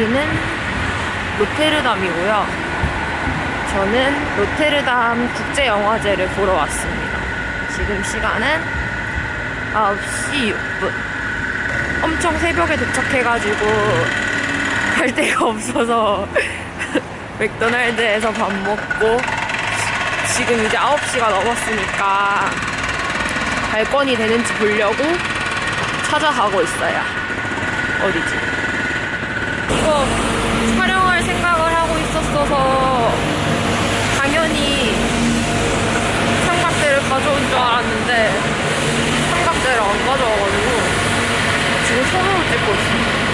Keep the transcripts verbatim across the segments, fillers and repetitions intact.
여기는 로테르담이고요. 저는 로테르담 국제영화제를 보러 왔습니다. 지금 시간은 아홉 시 육 분. 엄청 새벽에 도착해가지고 갈 데가 없어서 맥도날드에서 밥 먹고 지금 이제 아홉 시가 넘었으니까 발권이 되는지 보려고 찾아가고 있어요. 어디지? 이거 촬영할 생각을 하고 있었어서 당연히 삼각대를 가져온 줄 알았는데 삼각대를 안 가져와가지고 지금 손으로 찍고 있습니다.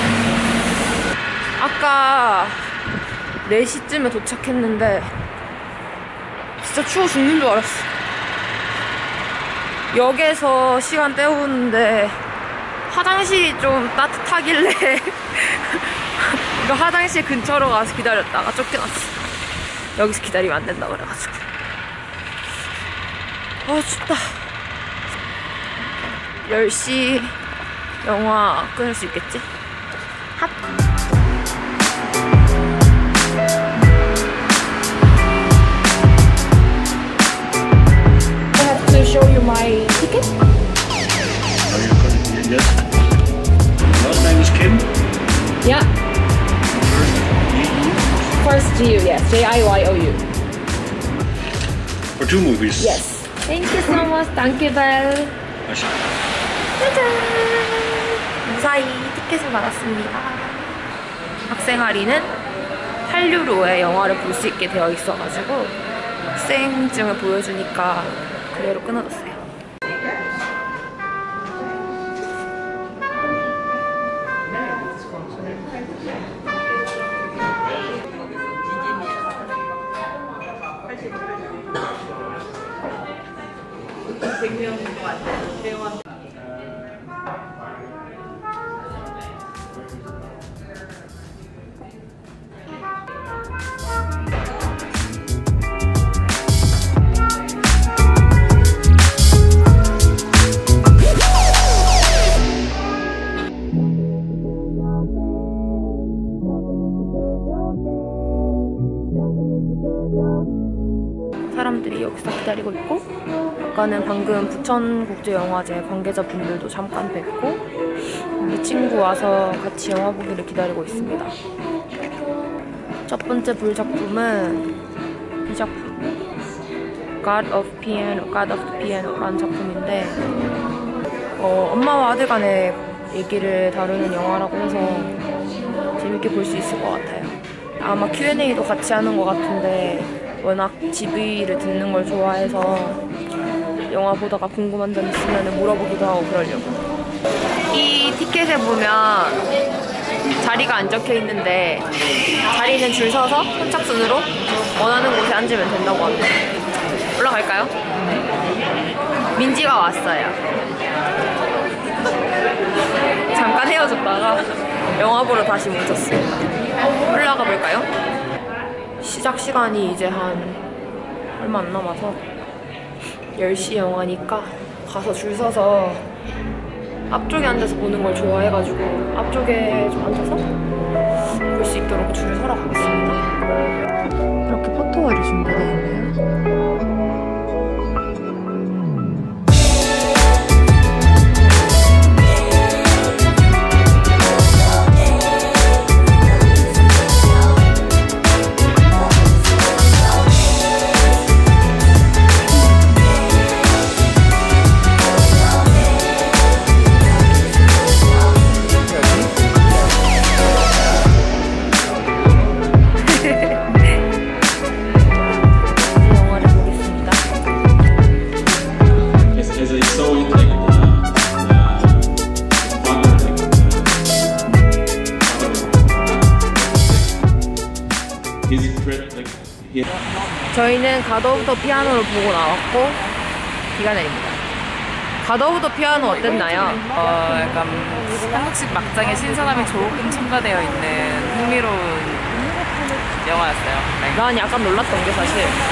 아까 네 시쯤에 도착했는데 진짜 추워 죽는 줄 알았어. 역에서 시간 때우는데 화장실이 좀 따뜻하길래 이거 화장실 근처로 가서 기다렸다가 쫓겨났어. 여기서 기다리면 안 된다 그래가지고. 아 춥다. 열 시 영화 끊을 수 있겠지? 핫! I have to show you my ticket? Are you going? Yes. Last name is Kim. Yeah. First First G U. G U, yes. J I Y O U. For two movies. Yes. Thank you so much. Thank you, Belle. 짜잔! 무사히 티켓을 받았습니다. 학생 할인은 팔 유로에 영화를 볼 수 있게 되어 있어가지고 학생증을 보여주니까 그대로 끊어졌어요. 사람들이 여기서 기다리고 있고, 아까는 방금 부천국제영화제 관계자분들도 잠깐 뵙고, 우리 친구 와서 같이 영화 보기를 기다리고 있습니다. 첫 번째 볼 작품은 이 작품, God of Piano, God of the Piano라는 작품인데 어, 엄마와 아들 간의 얘기를 다루는 영화라고 해서 재밌게 볼 수 있을 것 같아요. 아마 큐 앤 에이도 같이 하는 것 같은데 워낙 지브이를 듣는 걸 좋아해서 영화 보다가 궁금한 점 있으면 물어보기도 하고 그러려고. 이 티켓에 보면 자리가 안 적혀 있는데 자리는 줄 서서 선착순으로 원하는 곳에 앉으면 된다고 합니다. 올라갈까요? 민지가 왔어요. 잠깐 헤어졌다가 영화 보러 다시 뭉쳤어요. 올라가 볼까요? 시작 시간이 이제 한 얼마 안 남아서 열 시 영화니까 가서 줄 서서 앞쪽에 앉아서 보는 걸 좋아해가지고 앞쪽에 좀 앉아서 볼 수 있도록 줄을 서러 가겠습니다. 이렇게 포토월이 준비되어 있네요. 저희는 갓 오브 더 피아노를 보고 나왔고 비가 내립니다. 갓 오브 더 피아노 어땠나요? 어, 약간 한국식 막장의 신선함이 조금 첨가되어 있는 흥미로운 영화였어요. 네. 난 약간 놀랐던 게 사실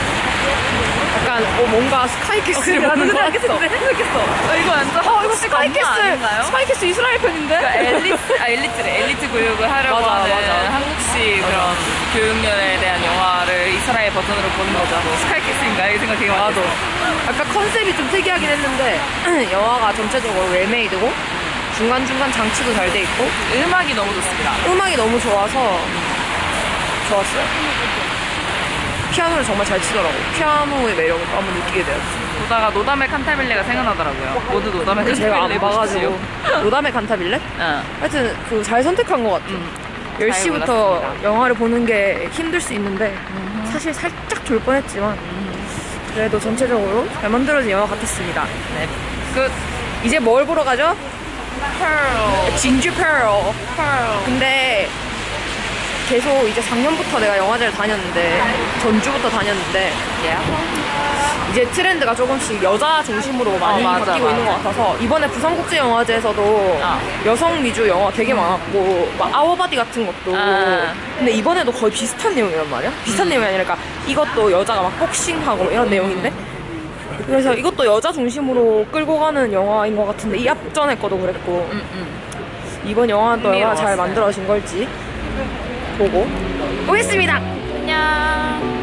약간 어, 뭔가 스카이캐슬이라는 거 생각했어. 생각했어. 어, 이거 완전 어 이거 혹시 건물 스카이캐슬 아닌가요? 스카이캐슬 이스라엘 편인데? 그러니까 엘리트, 아, 엘리트래. 엘리트 교육을 하려고 맞아, 하는 맞아. 한국식 그런 교육면에 대한 영화를 이스라엘 버전으로 보는 거죠. 스카이캐슬인가? 이 생각 되게 많이 나도. 했어. 약간 컨셉이 좀 특이하긴 했는데 영화가 전체적으로 웰메이드고 중간중간 장치도 잘 돼 있고 음악이 너무 좋습니다. 음악이 너무 좋아서 좋았어요. 피아노를 정말 잘 치더라고. 피아노의 매력을 또 한번 느끼게 되었지. 보다가 노담의 칸타빌레가 생각나더라고요. 모두 노담의 근데 제가 안 칸타빌레 봐가지고 보십시오. 노담의 칸타빌레? 응. 하여튼 그 잘 선택한 것 같아. 음, 열 잘 시부터 골랐습니다. 영화를 보는 게 힘들 수 있는데 사실 살짝 졸 뻔했지만 그래도 전체적으로 잘 만들어진 영화 같았습니다. 네. 끝. 이제 뭘 보러 가죠? 펄. 진주 페럴. 펄. 근데 계속 이제 작년부터 내가 영화제를 다녔는데 전주부터 다녔는데 이제 트렌드가 조금씩 여자 중심으로 많이 어, 맞아, 바뀌고 맞아. 있는 것 같아서 이번에 부산국제영화제에서도 아. 여성 위주 영화 되게 많았고 막 아워바디 같은 것도 아. 근데 이번에도 거의 비슷한 내용이란 말이야. 비슷한 음. 내용이 아니라 그러니까 이것도 여자가 막 복싱하고 뭐 이런 내용인데 그래서 이것도 여자 중심으로 끌고 가는 영화인 것 같은데 이 앞전에 거도 그랬고 음, 음. 이번 영화는 또 얼마나 잘 흥미로웠어요. 만들어진 걸지 보고 오겠습니다. 안녕.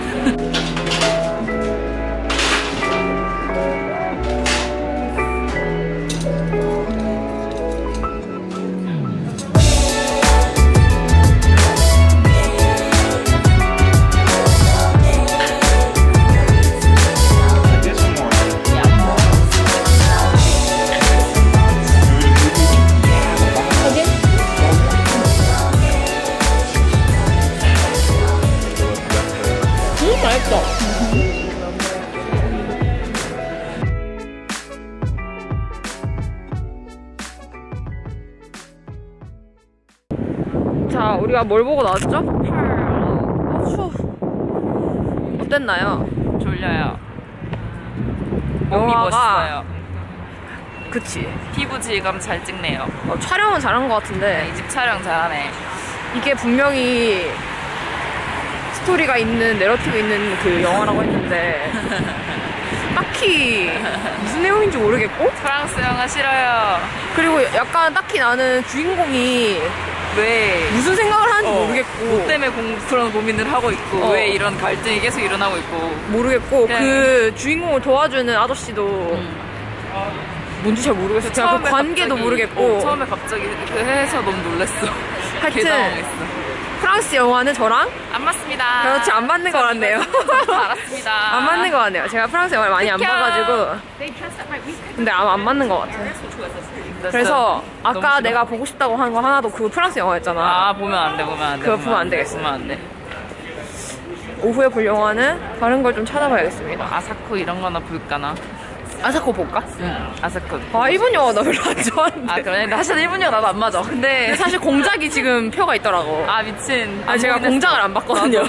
Get some more. 음, 맛있어. 자, 우리가 뭘 보고 나왔죠? 아, 추워. 어땠나요? 졸려요. 몸이 영화가- 멋있어요. 그치. 피부 질감 잘 찍네요. 어, 촬영은 잘한 것 같은데 이 집 촬영 잘하네. 이게 분명히 스토리가 있는 내러티브 있는 그 영화라고 했는데 딱히 무슨 내용인지 모르겠고 프랑스 영화 싫어요. 그리고 약간 딱히 나는 주인공이 왜? 무슨 생각을 하는지 어, 모르겠고 뭐 때문에 공, 그런 고민을 하고 있고 어. 왜 이런 갈등이 계속 일어나고 있고. 모르겠고 그냥- 그 주인공을 도와주는 아저씨도 음. 뭔지 잘 모르겠어. 그냥 그 관계도 갑자기- 모르겠고 어, 처음에 갑자기 그 해서 너무 놀랐어. 하여튼 개당황했어. 프랑스 영화는 저랑 안 맞습니다. 그렇지 안 맞는 것 같네요. 알았습니다. 안 맞는 것 같네요. 제가 프랑스 영화를 많이 안 비켜. 봐가지고 근데 아마 안 맞는 것 같아요. 그래서 아까 내가 보고 싶다고 한 거 하나도 그 프랑스 영화였잖아. 아 보면 안 돼, 보면 안 돼. 그거 보면 안 되겠어. 보면 안 돼. 오후에 볼 영화는 다른 걸 좀 찾아봐야겠습니다. 아사쿠 이런 거나 볼까나? 아사코 볼까? 응, 아사쿠. 아 일본 영화 나 별로 안 좋아하는데. 아 그래? 사실 일본 영화 나도 안 맞아. 근데 근데 사실 공작이 지금 표가 있더라고. 아 미친. 아, 제가 보긴 공작을 했어. 안 봤거든요.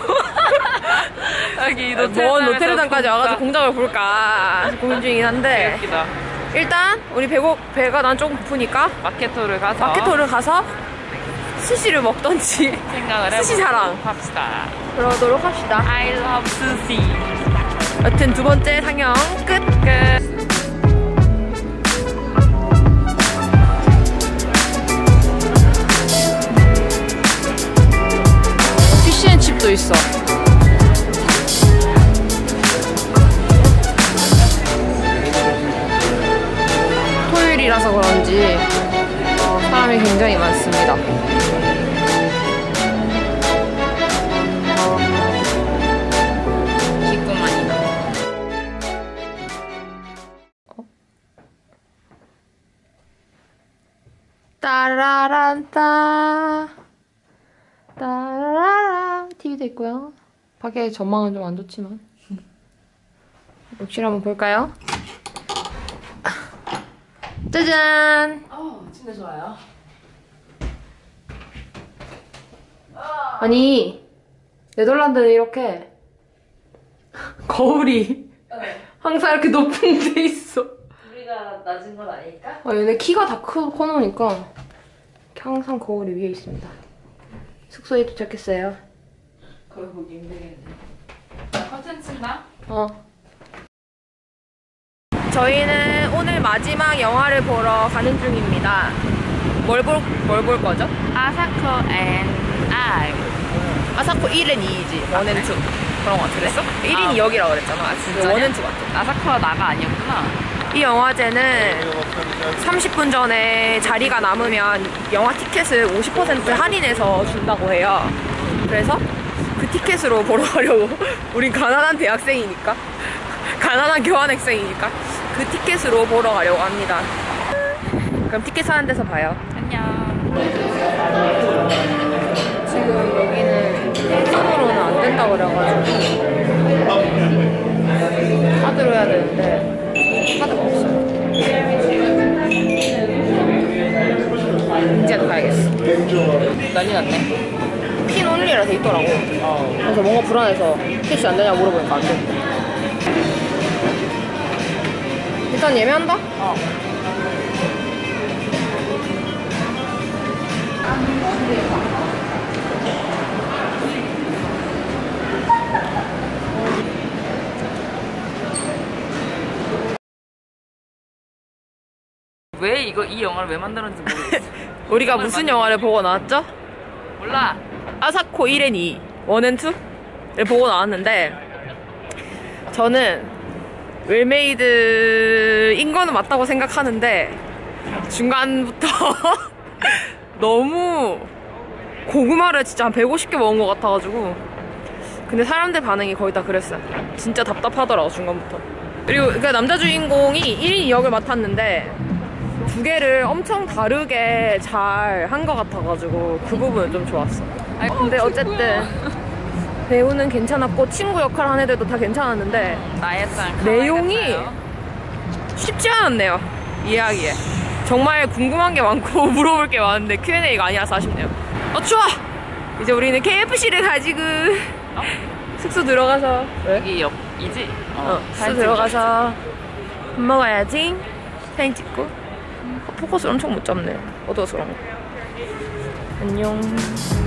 여기 먼 노트르담에서 로테르담까지 와가지고 공작. 공작을 볼까 고민 중이긴 한데 웃기다. 일단 우리 배고, 배가 난 조금 고프니까 마케토를 가서 마케토를 가서 스시를 먹던지 생각을 스시 해보도록 자랑. 합시다. 그러도록 합시다. I love sushi. 여튼 두 번째 상영 끝. 끝. 피시앤칩도 있어. 토요일이라서 그런지 사람이 굉장히 많습니다. 기쁨만이다. 따라란따 따라라 티비도 있고요. 밖에 전망은 좀 안 좋지만 욕실 한번 볼까요? 짜잔! 어, 침대 좋아요. 아니 네덜란드는 이렇게 거울이 항상 이렇게 높은 데 있어. 우리가 낮은 건 아닐까? 아, 얘네 키가 다 크, 커놓으니까 항상 거울이 위에 있습니다. 숙소에 도착했어요. 거기 보기 힘들겠네. 컨텐츠인가? 어. 저희는 오늘 마지막 영화를 보러 가는 중입니다. 뭘 볼, 뭘 볼 거죠? 아사코 앤 아이. 아사코 일 앤 이이지. 원 앤 투. 그런 거 같아. 그랬어? 일 인이 아. 여기라고 그랬잖아. 아, 진짜냐? 원 앤 투 같아. 아사코가 나가 아니었구나. 이 영화제는 삼십 분 전에 자리가 남으면 영화 티켓을 오십 퍼센트 할인해서 준다고 해요. 그래서 그 티켓으로 보러 가려고. 우린 가난한 대학생이니까. 가난한 교환학생이니까. 그 티켓으로 보러 가려고 합니다. 그럼 티켓 사는 데서 봐요. 안녕. 지금 여기는 현금으로는 안 된다고 그래가지고 카드로 해야 되는데 카드가 없어요. 이제는 가야겠어. 난리 났네. 핀 온리라 돼 있더라고. 그래서 뭔가 불안해서 캐시 안 되냐고 물어보니까 안 돼. 일단 예매한다? 어. 왜 이거 이 영화를 왜 만들었는지 모르겠어. 우리가 무슨 영화를 보고 나왔죠? 몰라. 아사코 일 앤 이, 원 앤 투를 보고 나왔는데 저는 웰메이드인 거는 맞다고 생각하는데 중간부터 너무 고구마를 진짜 한 백오십 개 먹은 것 같아가지고 근데 사람들 반응이 거의 다 그랬어요. 진짜 답답하더라고 중간부터. 그리고 그 남자 주인공이 일 인 이 역을 맡았는데 두 개를 엄청 다르게 잘 한 것 같아가지고 그 부분은 좀 좋았어. 근데 어쨌든 배우는 괜찮았고 친구 역할 한 애들도 다 괜찮았는데 나의 쌀 내용이 쉽지 않았네요. 이해하기에. 정말 궁금한 게 많고 물어볼 게 많은데 큐 앤 에이가 아니라서 아쉽네요. 어 추워! 이제 우리는 케이에프씨를 가지고 어? 숙소 들어가서 왜? 여기 옆이지? 어, 숙소 들어가서 밥 먹어야지. 사진 찍고. 어, 포커스를 엄청 못 잡네. 어두워서 그런가. 안녕.